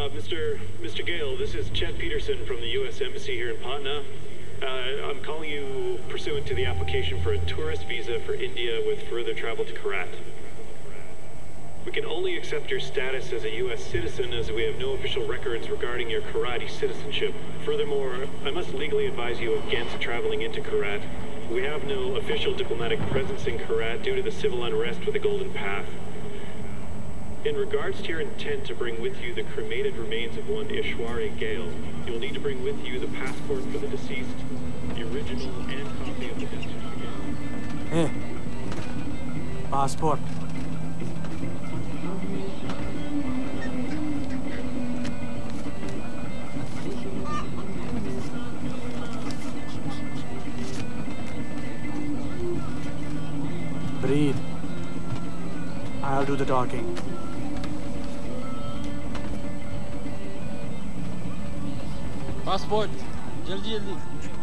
Mr. Gale, this is Chet Peterson from the U.S. Embassy here in Patna. I'm calling you pursuant to the application for a tourist visa for India with further travel to Korat. We can only accept your status as a U.S. citizen as we have no official records regarding your Karati citizenship. Furthermore, I must legally advise you against traveling into Korat. We have no official diplomatic presence in Korat due to the civil unrest with the Golden Path. In regards to your intent to bring with you the cremated remains of one Ishwari Gale, you'll need to bring with you the passport for the deceased, the original and copy of the death certificate. Hey, passport. Breathe. I'll do the talking. Passport, jaldi jaldi.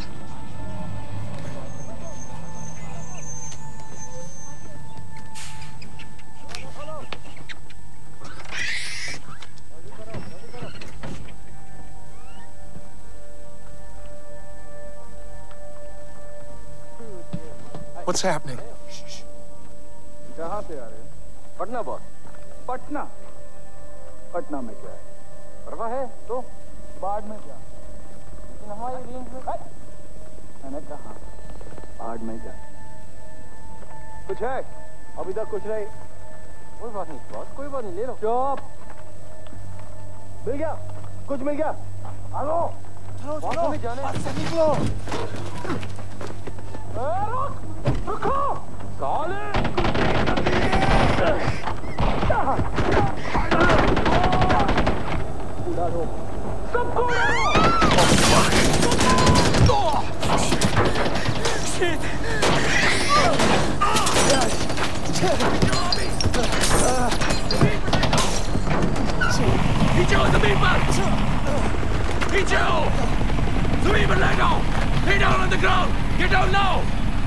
What's happening? कहाँ से आ रहे हैं? Patna boss. Patna? Patna में क्या है? परवाह है तो बाढ़ में क्या? लेकिन हाँ ये रेंज में मैंने कहा बाढ़ में क्या? कुछ है? अभी तक कुछ नहीं। कोई बात नहीं बॉस, कोई बात नहीं, ले लो। चुप। मिल गया? कुछ मिल गया? आलो। चलो चलो। में जाने। बस से निकलो। रुको। साले। सबको shit. Piccio, zमीन पर! Piccio! Zमीन पर let go! Lay down on the ground! Get down now!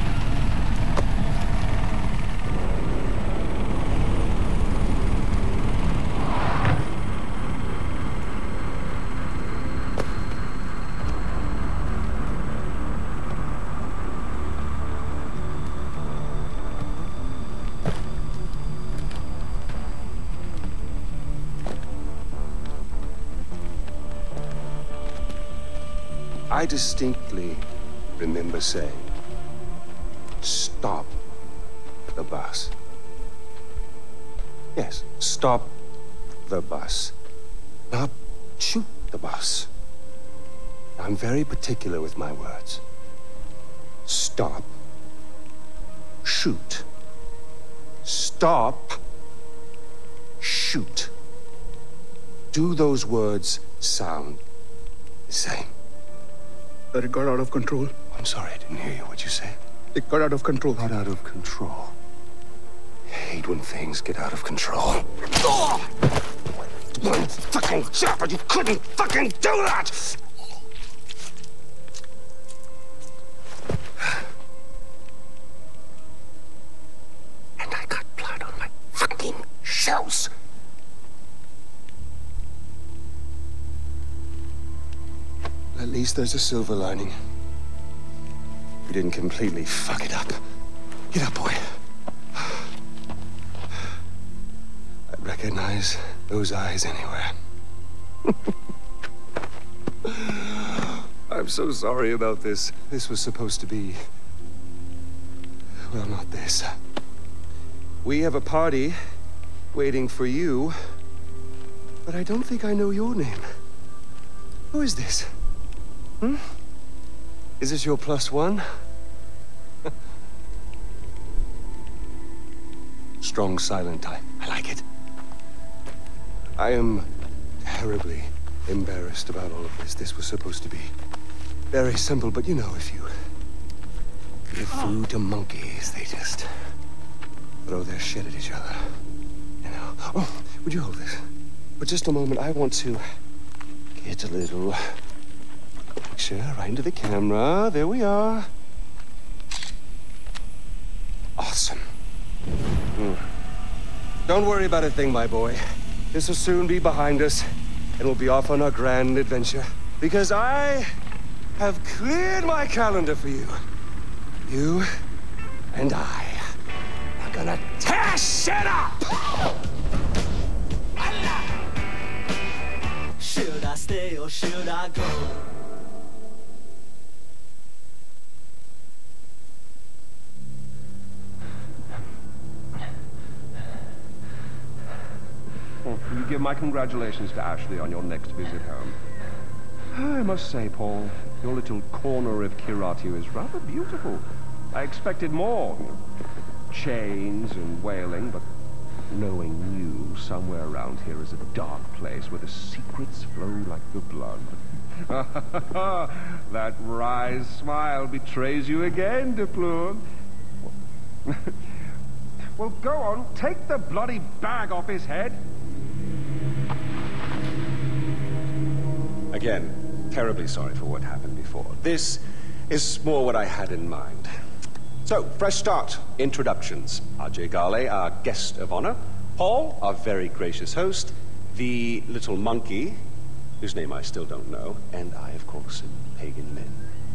I distinctly remember saying, stop the bus. Yes, stop the bus. Not shoot the bus. I'm very particular with my words. Stop. Shoot. Stop. Shoot. Do those words sound the same? That it got out of control. I'm sorry, I didn't hear you. What'd you say? It got out of control. Got out of control. I hate when things get out of control. One fucking job, and you couldn't fucking do that! And I got blood on my fucking shoes. At least there's a silver lining. You didn't completely fuck it up. Get up, boy. I'd recognize those eyes anywhere. I'm so sorry about this. This was supposed to be... well, not this. We have a party waiting for you, but I don't think I know your name. Who is this? Hmm? Is this your +1? Strong, silent type. I like it. I am terribly embarrassed about all of this. This was supposed to be very simple, but you know, if you give food to monkeys, they just throw their shit at each other. You know. Oh, would you hold this? For just a moment, I want to get a little picture right into the camera. There we are. Awesome. Don't worry about a thing, my boy. This will soon be behind us. and we'll be off on our grand adventure. Because I have cleared my calendar for you. You and I are gonna tear shit up! Should I stay or should I go? Will you give my congratulations to Ashley on your next visit home? I must say, Paul, your little corner of Kiratu is rather beautiful. I expected more. Chains and wailing, but knowing you, somewhere around here is a dark place where the secrets flow like the blood. That wry smile betrays you again, de Plug. Well, go on, take the bloody bag off his head. Again, terribly sorry for what happened before. This is more what I had in mind. So, fresh start. Introductions. Ajay Ghale, our guest of honor. Paul, our very gracious host. The little monkey, whose name I still don't know. And I, of course, am Pagan Min.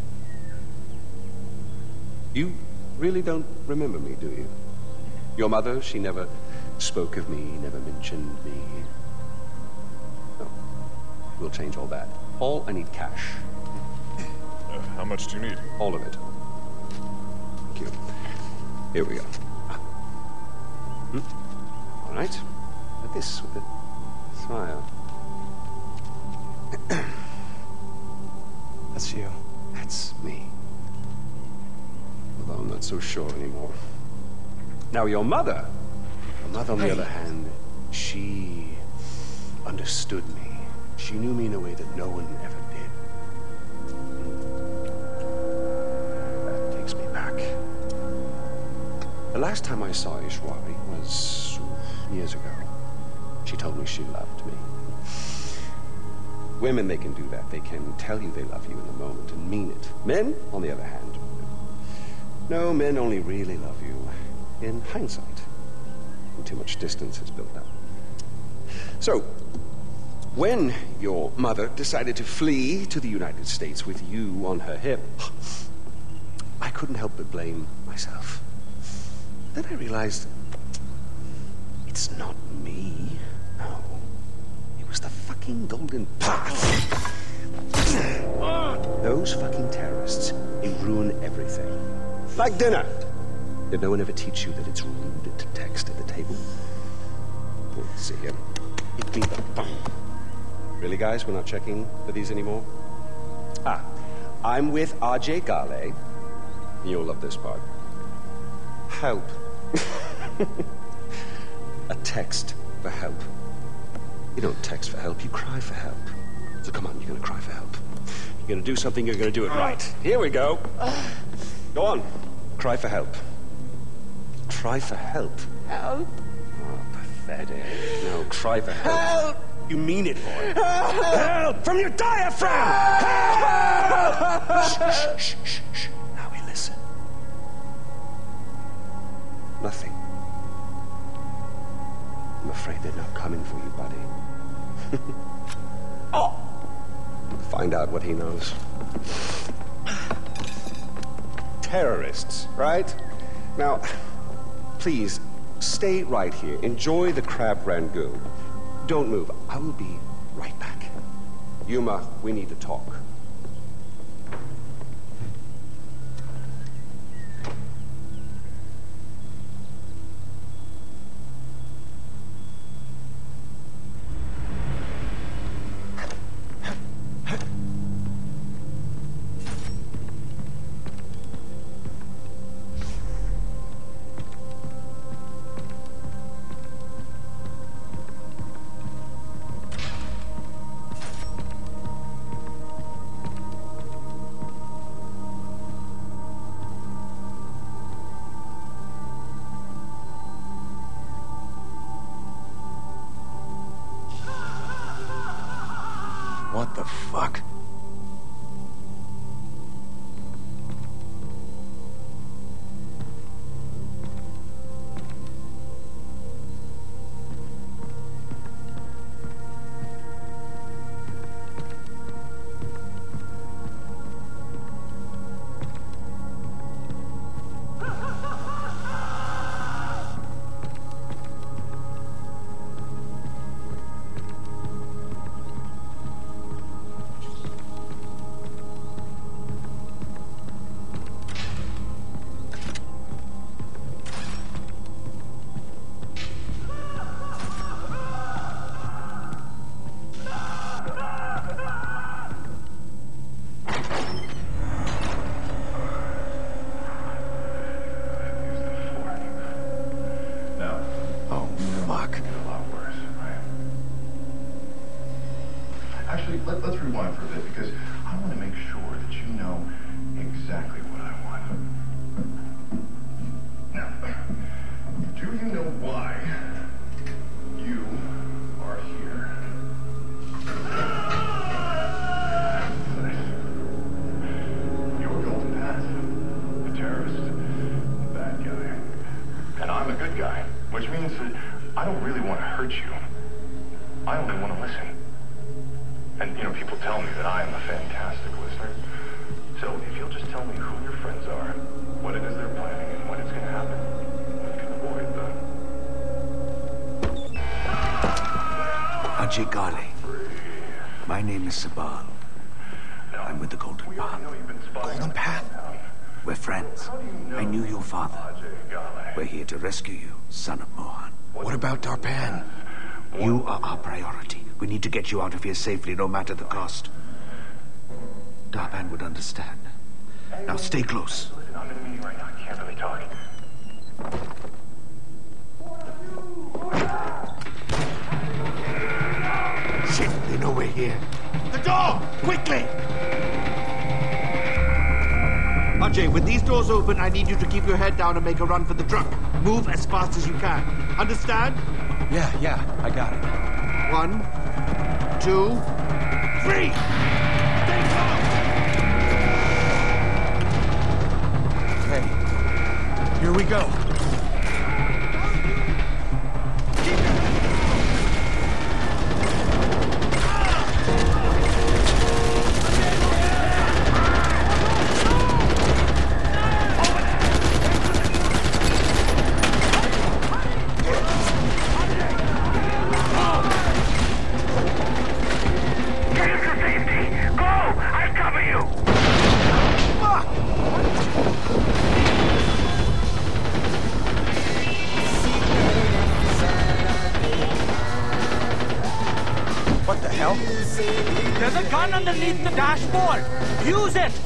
You really don't remember me, do you? Your mother, she never spoke of me, never mentioned me. No. We'll change all that. Paul, I need cash. How much do you need? All of it. Thank you. Here we go. All right. Like this, with a smile. That's you. That's me. Although I'm not so sure anymore. Now, your mother, on the other hand, she understood me. She knew me in a way that no one ever did. That takes me back. The last time I saw Ishwari was years ago. She told me she loved me. Women, they can do that. They can tell you they love you in the moment and mean it. Men, on the other hand, no, men only really love you in hindsight, when too much distance has built up. So, when your mother decided to flee to the United States with you on her hip, I couldn't help but blame myself. Then I realized, it's not me. No. It was the fucking Golden Path. Those fucking terrorists, they ruin everything. Like dinner. Did no one ever teach you that it's rude to text at the table? Let's see here. Give me the phone. Really, guys? We're not checking for these anymore? I'm with Ajay Ghale. You'll love this part. Help. A text for help. You don't text for help, you cry for help. So come on, you're gonna cry for help. You're gonna do something, you're gonna do it right. Here we go. Go on. Cry for help. Cry for help. Help. Oh, pathetic. No, cry for help. Help. You mean it, boy. Help! From your diaphragm! Help! Shh, shh, shh, shh. Now we listen. Nothing. I'm afraid they're not coming for you, buddy. Oh! Find out what he knows. Terrorists, right? Now, please, stay right here. Enjoy the crab rangoon. Don't move. I will be right back. Yuma, we need to talk. What the fuck? fuck? A lot worse, right? Actually, let's rewind for a bit because I want to make sure that you know exactly what I want. Now, do you know why you are here? You're Golden Path, the terrorist, the bad guy. And I'm a good guy, which means that I don't really want to hurt you. I only want to listen. And, you know, people tell me that I am a fantastic listener. So if you'll just tell me who your friends are, what it is they're planning, and when it's going to happen, we can avoid the... Ajay Ghale. My name is Sabal. I'm with the Golden Path. Golden Path? We're friends. I knew your father. We're here to rescue you, son of Mohan. What about Darpan? You are our priority. We need to get you out of here safely, no matter the cost. Darpan would understand. Now stay close. Listen, I'm in a meeting right now. I can't really talk. Shit, they know we're here. The door! Quickly! Ajay, when these doors open, I need you to keep your head down and make a run for the truck. Move as fast as you can. Understand? Yeah, I got it. 1, 2, 3! Stay calm! Okay. Here we go. What the hell? There's a gun underneath the dashboard. Use it.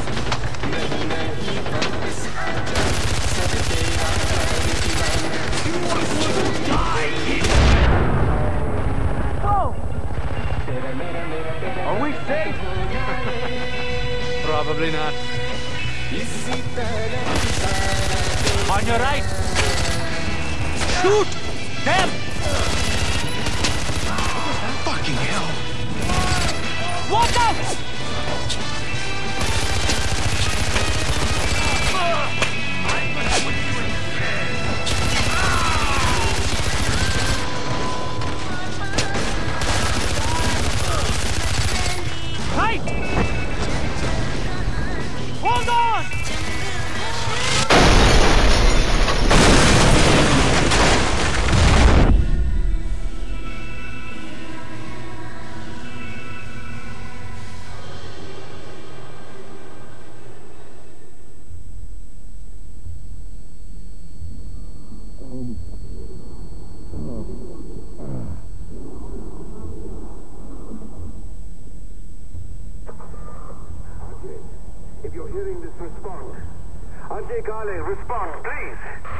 Whoa! Are we safe? Probably not. On your right. Shoot them! Fucking hell. Watch out! Right! Hold on! If you're hearing this, respond. Ajay Ghale, respond, please.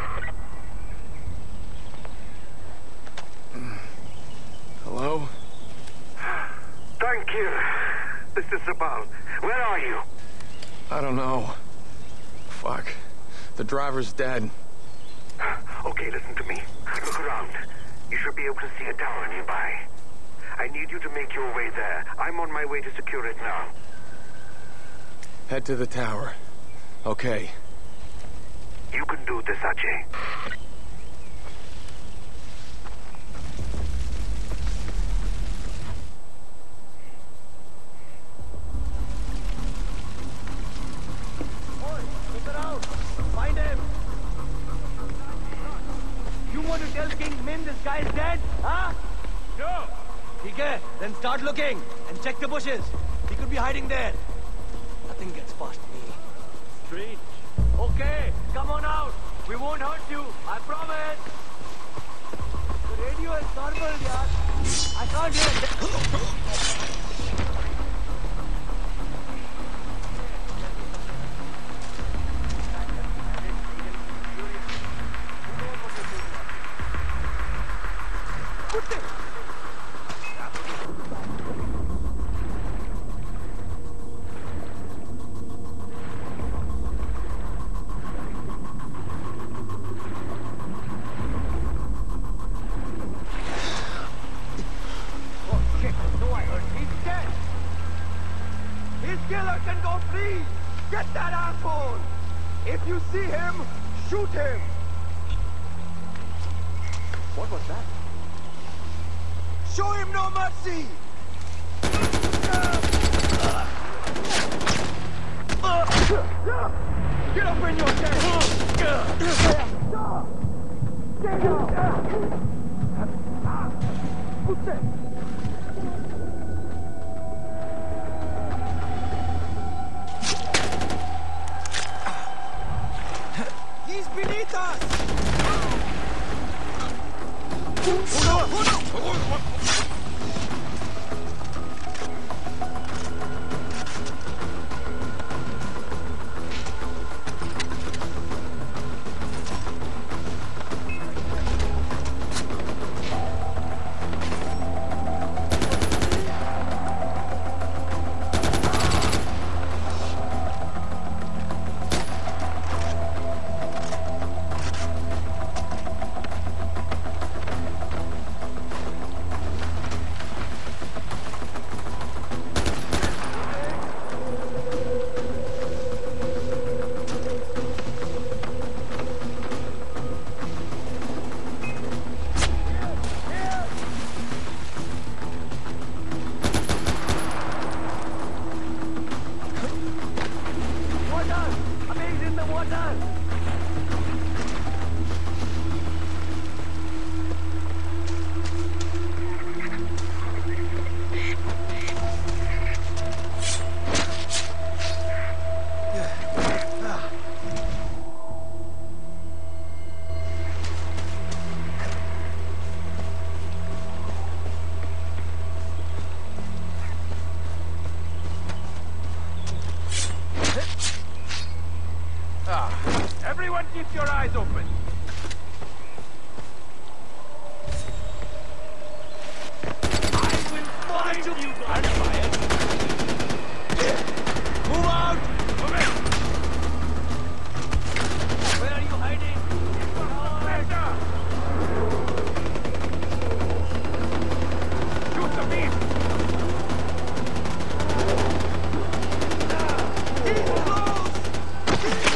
Hello? Thank you. This is Sabal. Where are you? I don't know. Fuck. The driver's dead. Okay, listen to me. Look around. You should be able to see a tower nearby. I need you to make your way there. I'm on my way to secure it now. Head to the tower. Okay. You can do this, Ajay. Find him! You want to tell King Min this guy is dead? Huh? No! Okay, then start looking and check the bushes. He could be hiding there. Nothing gets past me. Strange. Okay, come on out. We won't hurt you. I promise. The radio is garbled, yaar. I can't hear it. Please, get that asshole! If you see him, shoot him! What was that? Show him no mercy! Get up in your tent! Get down! He's beneath us! Everyone keep your eyes open. I will find you, gunfire. Move out! Move in! Where are you hiding? Shoot the beast! He's close!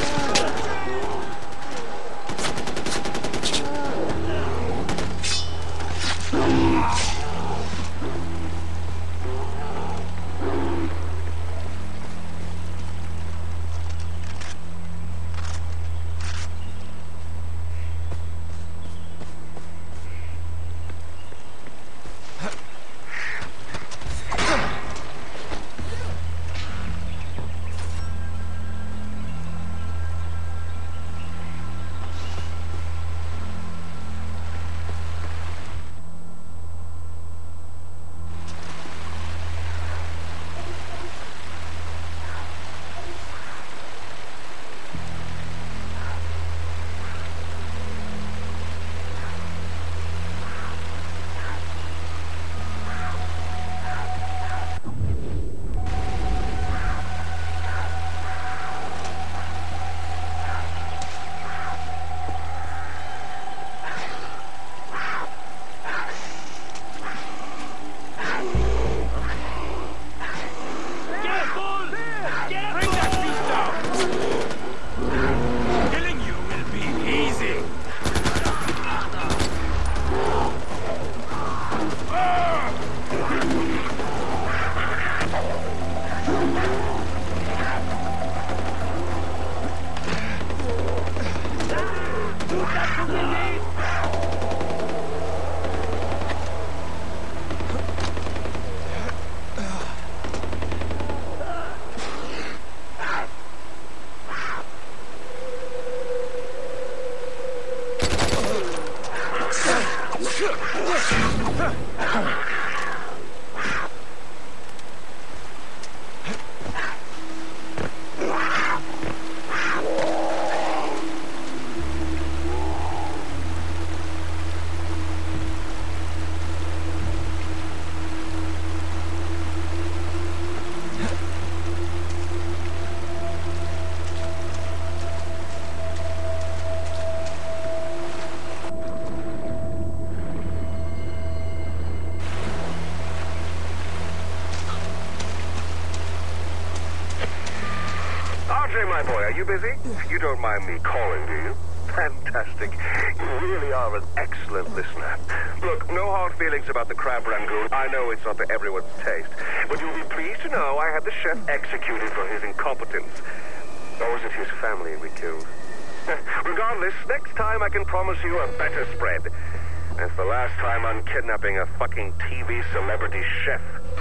you busy? You don't mind me calling, do you? Fantastic. You really are an excellent listener. Look, no hard feelings about the crab rangoon. I know it's not to everyone's taste. But you'll be pleased to know I had the chef executed for his incompetence. Or was it his family we killed? Regardless, next time I can promise you a better spread. It's the last time I'm kidnapping a fucking TV celebrity chef.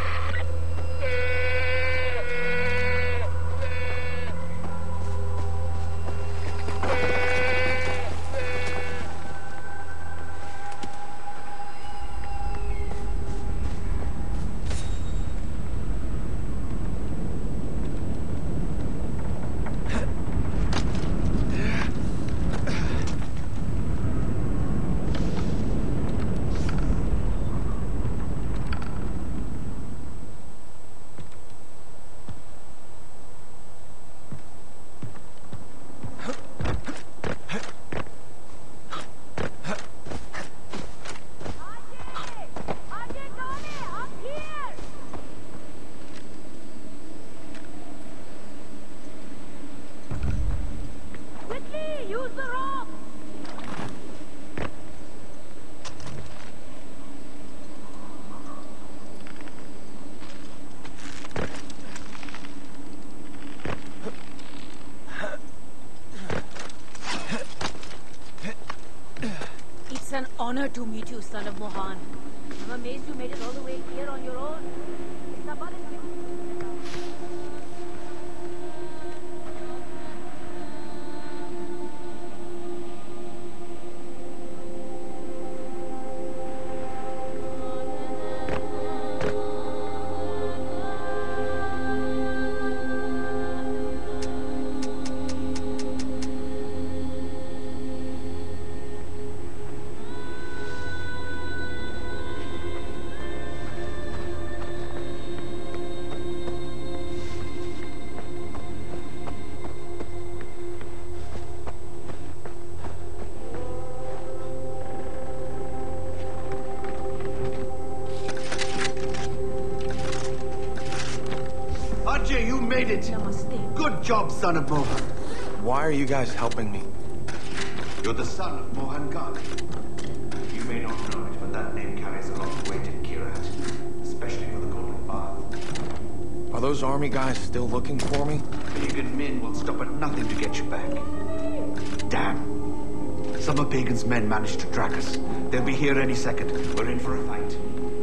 It's an honor to meet you, son of Mohan. I'm amazed you made it all the way here on your own. You made it. Namaste. Good job, son of Mohan. Why are you guys helping me? You're the son of Mohan Ghani. You may not know it, but that name carries a lot of weight in Kirat, especially for the Golden Bath. Are those army guys still looking for me? Pagan men will stop at nothing to get you back. Damn. Some of Pagan's men managed to track us. They'll be here any second. We're in for a fight.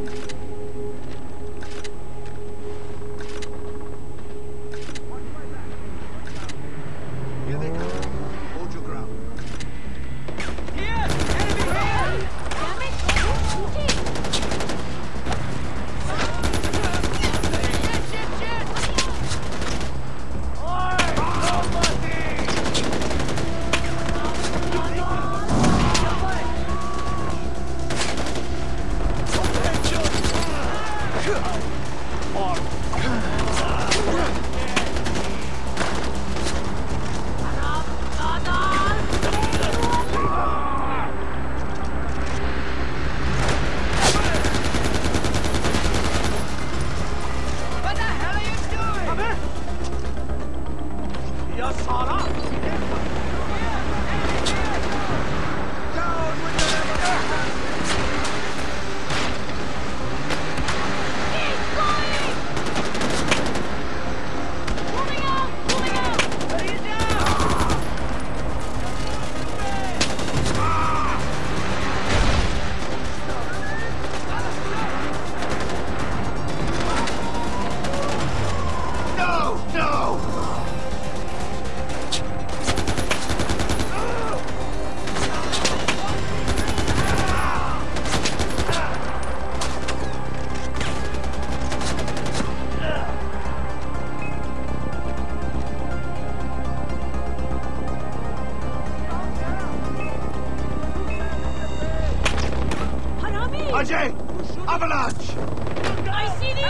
Ajay! Avalanche! I see the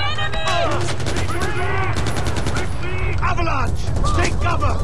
enemy! Avalanche! Take cover!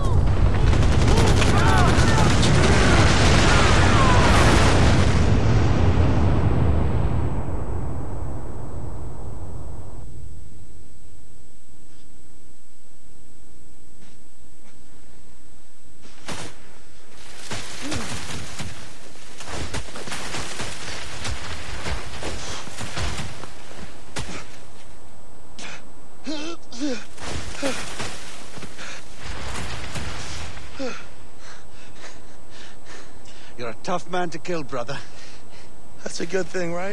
You're a tough man to kill, brother. That's a good thing, right?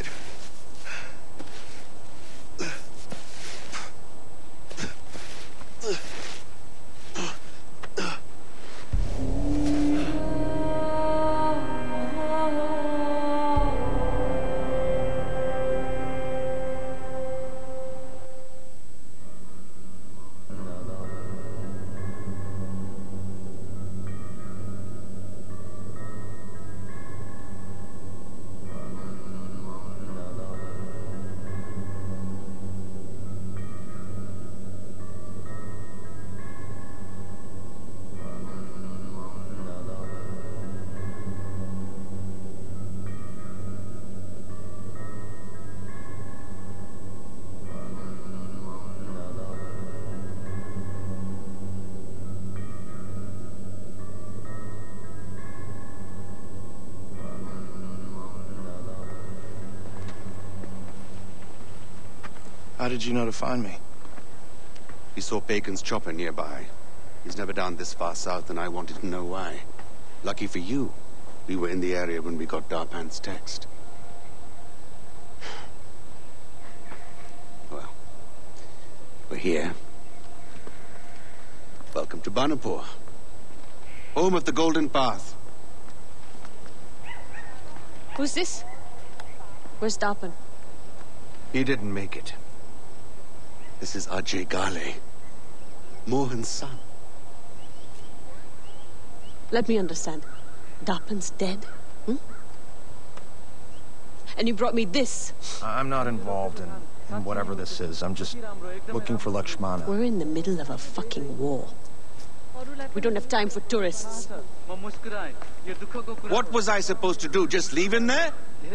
How did you know to find me? We saw Bacon's chopper nearby. He's never down this far south, and I wanted to know why. Lucky for you, we were in the area when we got Darpan's text. Well, we're here. Welcome to Banapur, home of the Golden Path. Who's this? Where's Darpan? He didn't make it. This is Ajay Ghale, Mohan's son. Let me understand. Darpan's dead? Hmm? And you brought me this? I'm not involved in whatever this is. I'm just looking for Lakshmana. We're in the middle of a fucking war. We don't have time for tourists. What was I supposed to do? Just leave him there?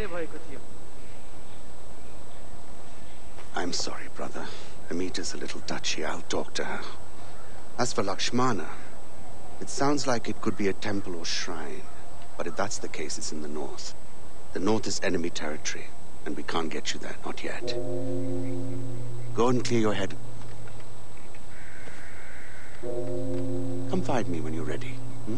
I'm sorry, brother. Amita's a little touchy. I'll talk to her. As for Lakshmana, it sounds like it could be a temple or shrine. But if that's the case, it's in the north. The north is enemy territory, and we can't get you there, not yet. Go and clear your head. Come find me when you're ready. Hmm?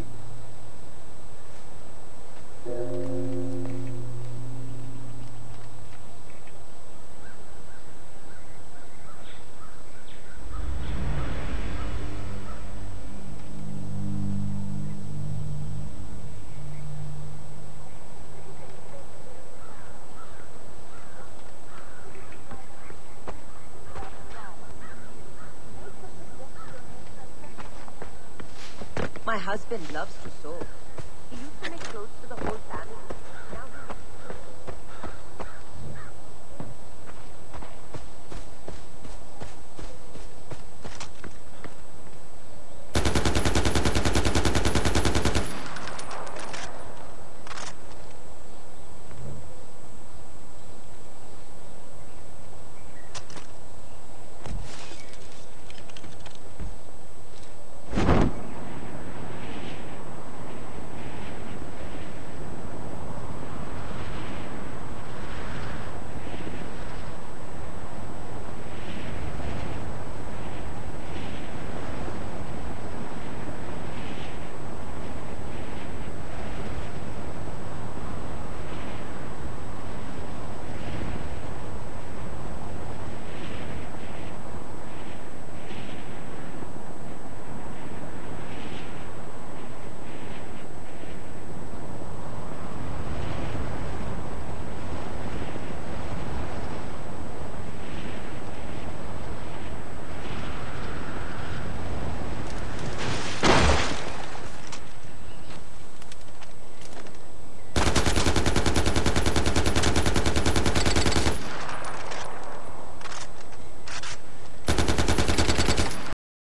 My husband loves to sew.